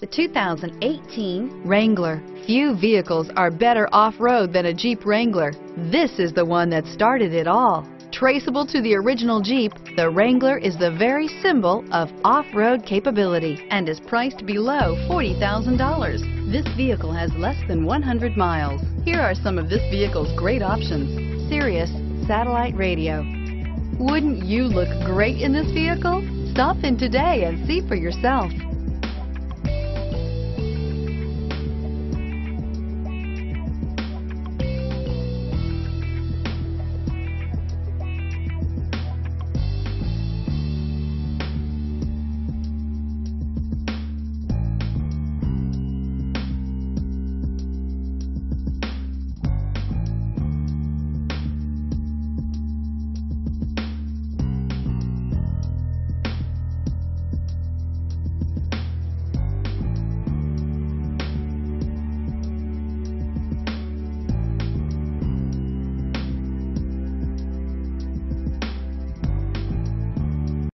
The 2018 Wrangler. Few vehicles are better off-road than a Jeep Wrangler. This is the one that started it all. Traceable to the original Jeep, the Wrangler is the very symbol of off-road capability and is priced below $40,000. This vehicle has less than 100 miles. Here are some of this vehicle's great options: Sirius satellite radio. Wouldn't you look great in this vehicle? Stop in today and see for yourself.